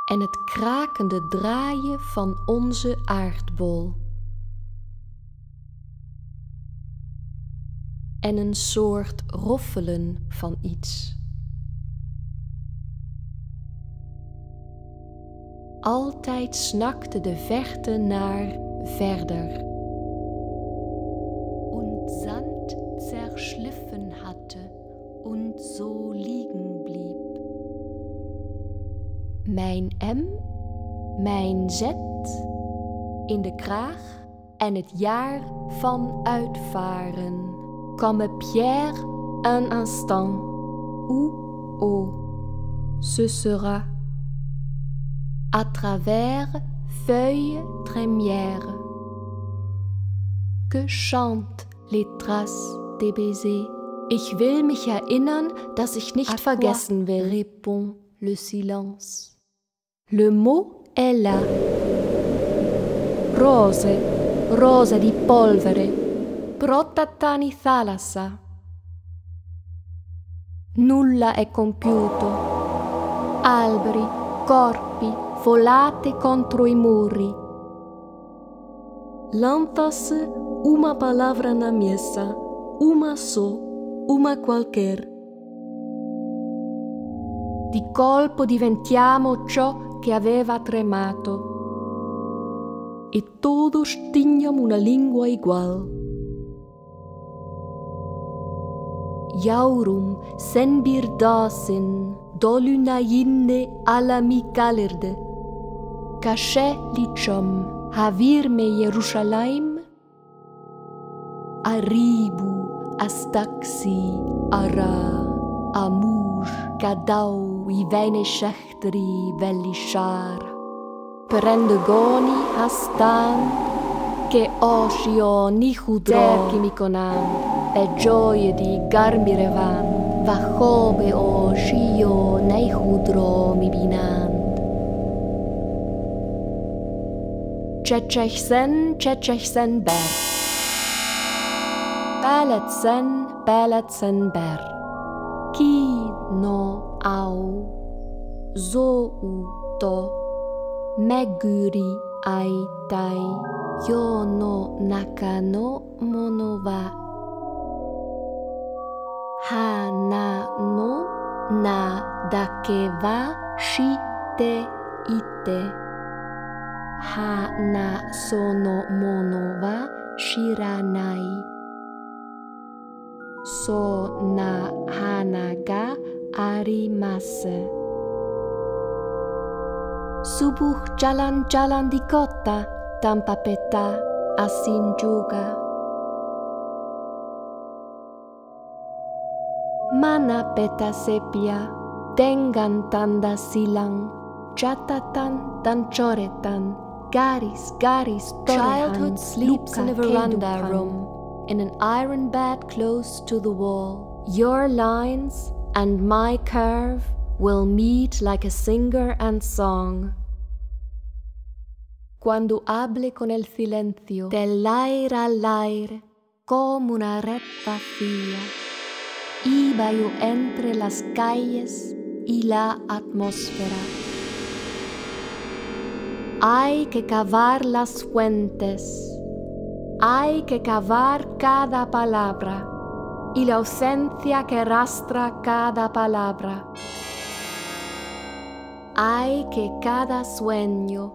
en het krakende draaien van onze aardbol. En een soort roffelen van iets. Altijd snakte de verte naar verder. Und Sand zerschliffen hatte und so liegen blieb. Mijn M, mijn Z in de kraag en het jaar van uitvaren. Comme Pierre un instant, ou oh, ce sera. À travers feuilles trémières, que chantent les traces des baisers. Ich will mich erinnern, dass ich nicht vergessen will, répond le silence. Le mot est là. Rose, rose di polvere, protatani thalassa. Nulla è compiuto. Alberi, corpi, volate contro i muri. Lança-se uma palavra na mesa, uma só, uma qualquer. Di colpo diventiamo ciò che aveva tremato. E todos tinham una lingua igual. Jaurum sen birdasin, dolunayinne alla mi kalerde. Kashe lichom, havir me Yerushalayim. Arribu, astaxi, ara, amuj, gadau, i vene shechtri, velishar. Perendegoni hastan, che oshio nichudro kimikonam, e gioie di garmirevan, vachobe oshio neichudro mi binand. Chechechsen ber. Beletsen ber. Ki no au, zo u to, meguri aitai, yo no nakano monova. Ha na no na dakeva shite ite. Ha na sono monova shiranai. So na hanaga arimase. Subuh jalan-jalan di kota tanpa peta asing juga. Mana peta sepia dengan tanda silang, catatan dan coretan, garis-garis torehan. Childhood sleeps in a veranda room, in an iron bed close to the wall. Your lines and my curve will meet like a singer and song. Quando hable con el silencio, dell'aire all'aire, como una recta fila, iba yo entre las calles y la atmósfera. Hay que cavar las fuentes, hay que cavar cada palabra y la ausencia que arrastra cada palabra. Hay que cada sueño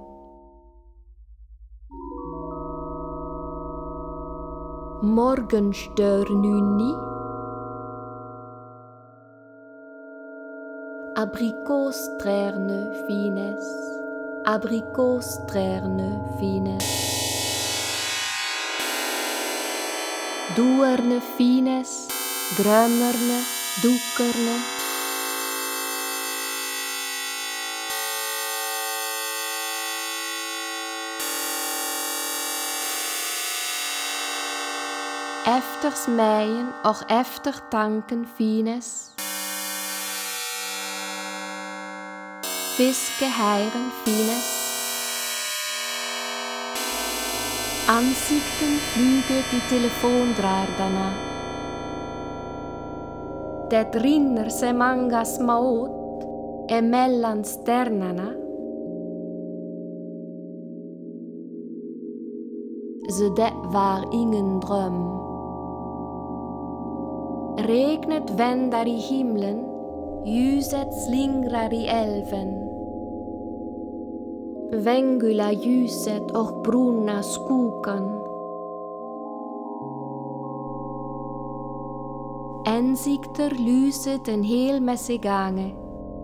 Morgensternuni, abrikostrerne fines, duerne fines, drömmerne, dukkerne. Efters meien och efter tanken fines. Fiske heiren fines. Ansikten flyger die telefondraardarna. Det rinner se mangas maot emellan stjärnorna så det var ingen dröm. Regnet vänder i himlen, ljuset slingrar i älven. Vängula ljuset och brunna skogen. Ansikter lyset en hel messe gange.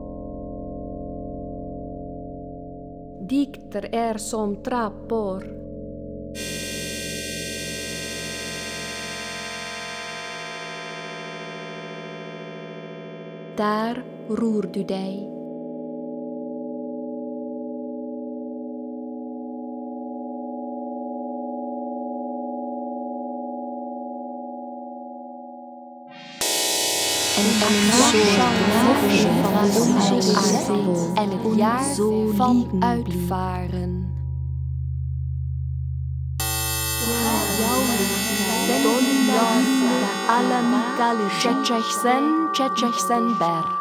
Dikter är som trappor. Där rör du dig. En het jaar van uitvaren. Alamikali Czeczechsen ber.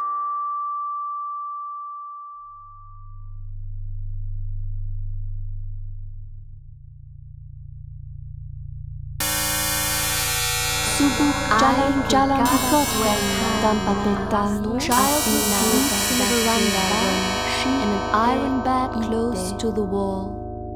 Subuk jalan dikotwe tanpa peta, child sleeps in the veranda in an iron bed close to the wall.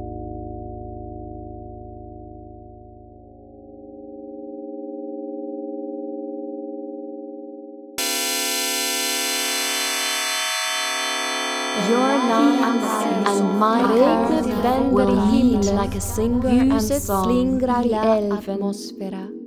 Your lungs and my regnet vänder i himlen like a singer and song, slingrar i atmosfära.